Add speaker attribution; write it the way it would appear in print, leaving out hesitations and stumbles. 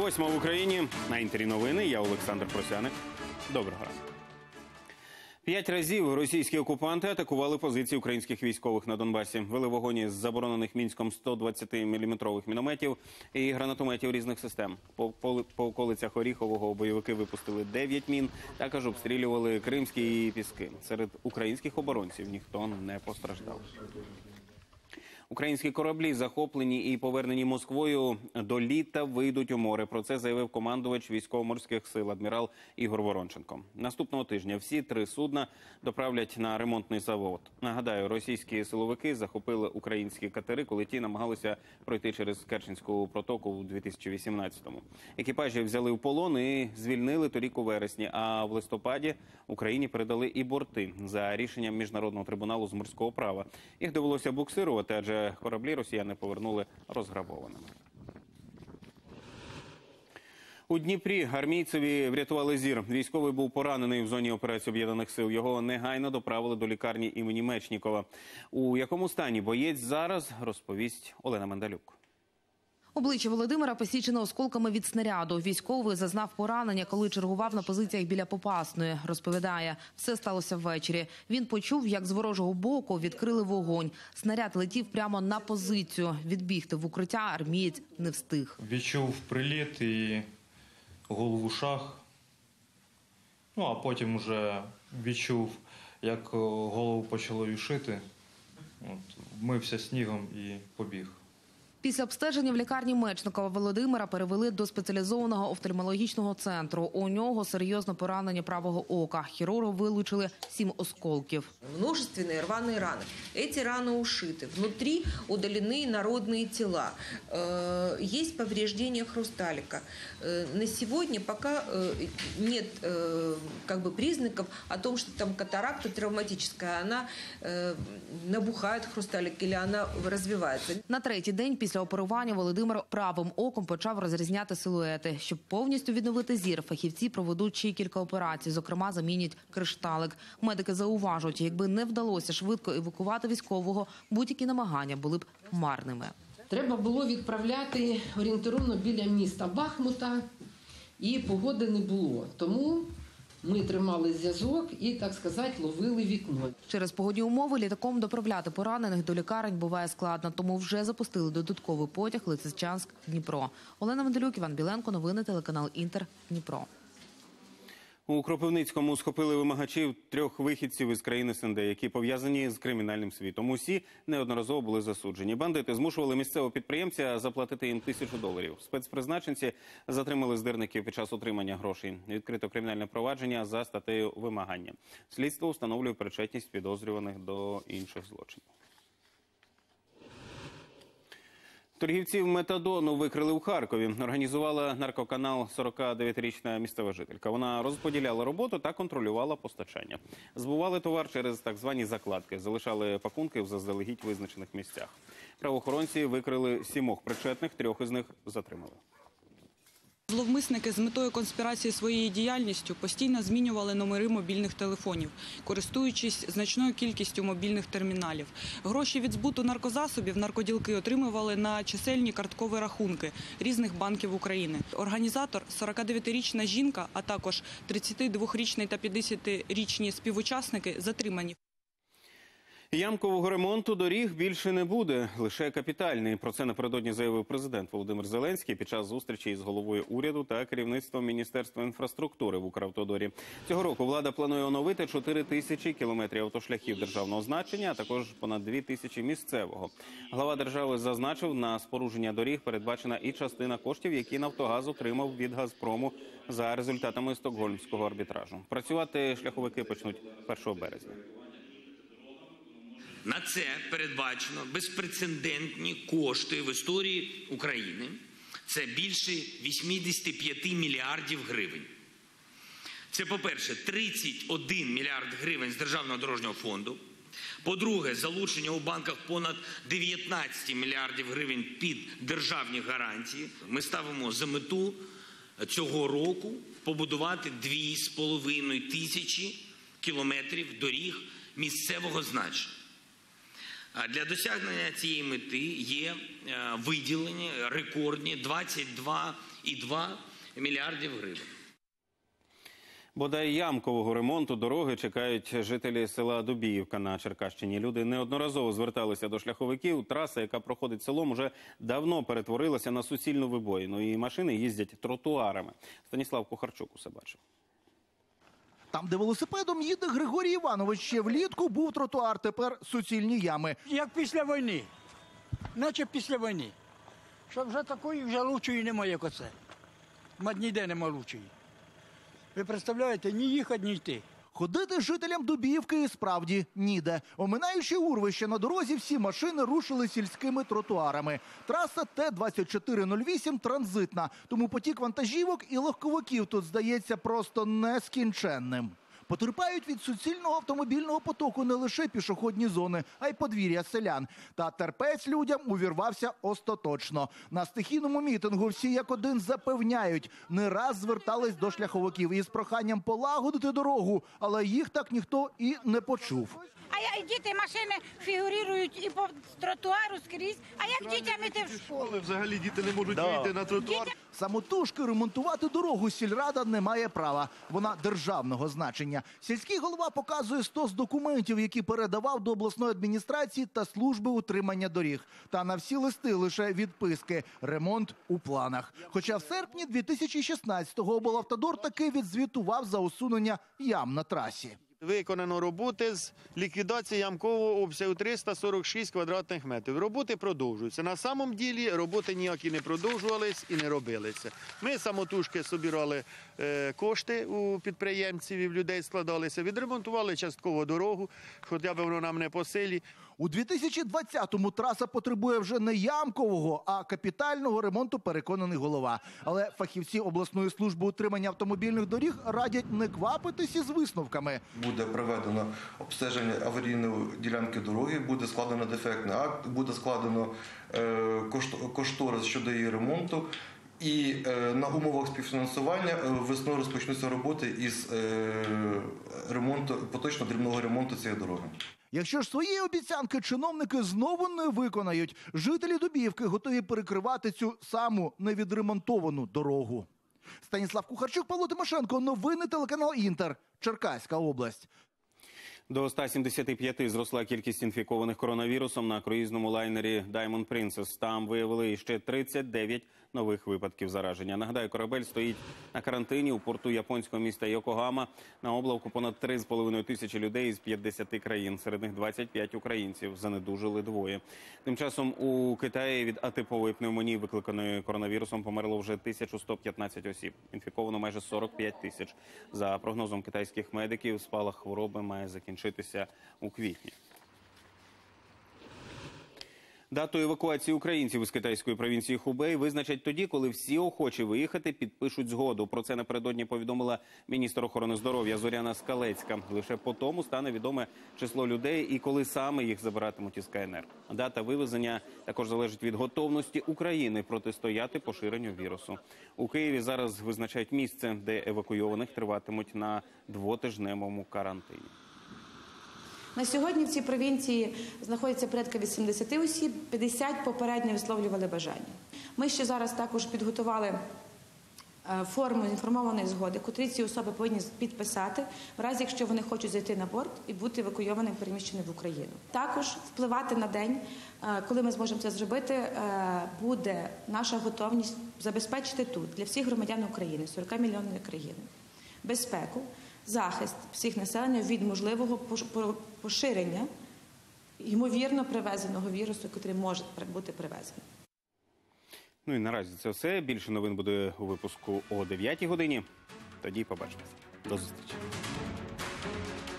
Speaker 1: 8 в Україні. На Інтері новини. Я Олександр Просяник. Доброго ранку. 5 разів російські окупанти атакували позиції українських військових на Донбасі. Вели вогонь із заборонених Мінськом 120-мм мінометів і гранатометів різних систем. По околицях Оріхового бойовики випустили 9 мін, також обстрілювали Кримські Піски. Серед українських оборонців ніхто не постраждав. Українські кораблі, захоплені і повернені Москвою, до літа вийдуть у море. Про це заявив командувач військово-морських сил адмірал Ігор Воронченко. Наступного тижня всі 3 судна доправлять на ремонтний завод. Нагадаю, російські силовики захопили українські катери, коли ті намагалися пройти через Керченську протоку у 2018-му. Екіпажі взяли в полон і звільнили торік у вересні, а в листопаді Україні передали і борти за рішенням Міжнародного трибуналу з морського права. Їх довелося буксирувати, адже кораблі росіяни повернули розграбованими. У Дніпрі армійцеві врятували зір. Військовий був поранений в зоні операції Об'єднаних сил. Його негайно доправили до лікарні імені Мечнікова. У якому стані боєць зараз, розповість Олена Мендалюк.
Speaker 2: Обличчя Володимира посічено осколками від снаряду. Військовий зазнав поранення, коли чергував на позиціях біля Попасної. Розповідає, все сталося ввечері. Він почув, як з ворожого боку відкрили вогонь. Снаряд летів прямо на позицію. Відбігти в укриття армієць не встиг.
Speaker 3: Відчув приліт і гул в ушах. А потім вже відчув, як голову почало юшити. Вмився снігом і побіг.
Speaker 2: Після обстеження в лікарні Мечникова Володимира перевели до спеціалізованого офтальмологічного центру. У нього серйозне поранення правого ока. Хірурги вилучили 7 осколків.
Speaker 4: Множественные рваные раны. Эти раны ушиты. Внутри удалены народные тела. Есть повреждение хрусталика. На сегодня пока нет признаков о том, что там катаракта травматическая. Она набухает хрусталик или она развивается.
Speaker 2: На 3-й день після оперування Володимир правим оком почав розрізняти силуети. Щоб повністю відновити зір, фахівці проведуть ще кілька операцій, зокрема замінять кришталик. Медики зауважують, якби не вдалося швидко евакувати військового, будь-які намагання були б марними.
Speaker 5: Треба було відправляти орієнтировно біля міста Бахмута, і погоди не було. Тому ми тримали зв'язок і, так сказати, ловили вікно.
Speaker 2: Через погодні умови літаком доправляти поранених до лікарень буває складно, тому вже запустили додатковий потяг Лисичанськ-Дніпро. Олена Мендалюк, Іван Біленко, новини телеканал Інтер, Дніпро.
Speaker 1: У Кропивницькому схопили вимагачів 3 вихідців із країн СНД, які пов'язані з кримінальним світом. Усі неодноразово були засуджені. Бандити змушували місцевого підприємця заплатити їм $1000. Спецпризначенці затримали здирників під час отримання грошей. Відкрито кримінальне провадження за статтею вимагання. Слідство встановлює причетність підозрюваних до інших злочинів. Торгівців метадону викрили у Харкові. Організувала наркоканал 49-річна місцева жителька. Вона розподіляла роботу та контролювала постачання. Збували товар через так звані закладки. Залишали пакунки в заздалегідь визначених місцях. Правоохоронці викрили 7 причетних, 3 із них затримали.
Speaker 6: Зловмисники з метою конспірації своєю діяльністю постійно змінювали номери мобільних телефонів, користуючись значною кількістю мобільних терміналів. Гроші від збуту наркозасобів наркоділки отримували на чисельні карткові рахунки різних банків України. Організатор – 49-річна жінка, а також 32-річний та 50-річні співучасники затримані.
Speaker 1: Ямкового ремонту доріг більше не буде, лише капітальний. Про це напередодні заявив президент Володимир Зеленський під час зустрічі із головою уряду та керівництвом Міністерства інфраструктури в Укравтодорі. Цього року влада планує оновити 4000 кілометрів автошляхів державного значення, а також понад 2000 місцевого. Глава держави зазначив, на спорудження доріг передбачена і частина коштів, які «Нафтогаз» отримав від «Газпрому» за результатами стокгольмського арбітражу. Працювати шляховики почнуть 1 березня.
Speaker 7: На це передбачено безпрецедентні кошти в історії України. Це більше 85 мільярдів гривень. Це, по-перше, 31 мільярд гривень з Державного дорожнього фонду. По-друге, залучення у банках понад 19 мільярдів гривень під державні гарантії. Ми ставимо за мету цього року побудувати 2500 кілометрів доріг місцевого значення. Для досягнення цієї мети є виділені рекордні 22,2 мільярдів гривень.
Speaker 1: Бодай ямкового ремонту дороги чекають жителі села Дубіївка на Черкащині. Люди неодноразово зверталися до шляховиків. Траса, яка проходить селом, уже давно перетворилася на суцільну вибоїну. І машини їздять тротуарами. Станіслав Кухарчук усе бачив.
Speaker 8: Там, де велосипедом їде Григорій Іванович, ще влітку був тротуар, тепер суцільні ями.
Speaker 9: Як після війни, наче після війни. Що вже такої, вже лучшої немає, як оце. Ніде нема лучшої. Ви представляєте, ні їхати, ні йти.
Speaker 8: Ходити жителям Дубіївки і справді ніде. Оминаючи урвище на дорозі, всі машини рушили сільськими тротуарами. Траса Т-2408 транзитна, тому потік вантажівок і легковиків тут здається просто нескінченним. Потерпають від суцільного автомобільного потоку не лише пішохідні зони, а й подвір'я селян. Та терпець людям увірвався остаточно. На стихійному мітингу всі як один запевняють, не раз звертались до шляховиків із проханням полагодити дорогу, але їх так ніхто і не почув.
Speaker 10: А діти, машини фігурують і по тротуару скрізь. А як дітям іти в школу?
Speaker 11: Взагалі діти не можуть вийти на тротуар.
Speaker 8: Самотужки ремонтувати дорогу сільрада не має права. Вона державного значення. Сільський голова показує стос документів, які передавав до обласної адміністрації та служби утримання доріг. Та на всі листи лише відписки. Ремонт у планах. Хоча в серпні 2016-го облавтодор таки відзвітував за усунення ям на трасі.
Speaker 11: Виконано роботи з ліквідації ямкового обсягу 346 квадратних метрів. Роботи продовжуються. На самом ділі роботи ніякі не продовжувались і не робилися. Ми самотужки собирали кошти у підприємців і в людей складалися, відремонтували частково дорогу, хоча б воно нам не по силі.
Speaker 8: У 2020-му траса потребує вже не ямкового, а капітального ремонту, переконаний голова. Але фахівці обласної служби утримання автомобільних доріг радять не квапитись із висновками.
Speaker 12: Буде проведено обстеження аварійної ділянки дороги, буде складено дефектний акт, буде складено кошторис щодо її ремонту. І на умовах співфінансування весною розпочнуться роботи із поточно дрібного ремонту цієї дороги.
Speaker 8: Якщо ж свої обіцянки чиновники знову не виконають, жителі Дубіївки готові перекривати цю саму невідремонтовану дорогу. Станіслав Кухарчук, Павло Тимошенко, новини телеканал «Інтер», Черкаська область.
Speaker 1: До 175 зросла кількість інфікованих коронавірусом на круїзному лайнері Diamond Princess. Там виявили ще 39 нових випадків зараження. Нагадаю, корабель стоїть на карантині у порту японського міста Йокогама. На облавку понад 3,5 тисячі людей із 50 країн. Серед них 25 українців. Занедужили 2. Тим часом у Китаї від атипової пневмонії, викликаної коронавірусом, померло вже 1115 осіб. Інфіковано майже 45 тисяч. За прогнозом китайських медиків, спалах хвороби має закінчитися у квітні. Дату евакуації українців із китайської провінції Хубей визначать тоді, коли всі охочі виїхати підпишуть згоду. Про це напередодні повідомила міністр охорони здоров'я Зоряна Скалецька. Лише по тому стане відоме число людей і коли саме їх забиратимуть із КНР. Дата вивезення також залежить від готовності України протистояти поширенню вірусу. У Києві зараз визначають місце, де евакуйованих триватимуть на 2-тижневому карантині.
Speaker 13: На сьогодні в цій провінції знаходиться порядка 80 осіб, 50 попередньо висловлювали бажання. Ми ще зараз також підготували форму інформованої згоди, котрі ці особи повинні підписати, в разі якщо вони хочуть зайти на борт і бути евакуйованими, переміщеними в Україну. Також впливати на день, коли ми зможемо це зробити, буде наша готовність забезпечити тут для всіх громадян України, 40-мільйонної країни, безпеку, захист всіх населення від можливого поширення ймовірно привезеного вірусу, який може бути привезений.
Speaker 1: Ну і наразі це все. Більше новин буде у випуску о 9-й годині. Тоді побачимося. До зустрічі.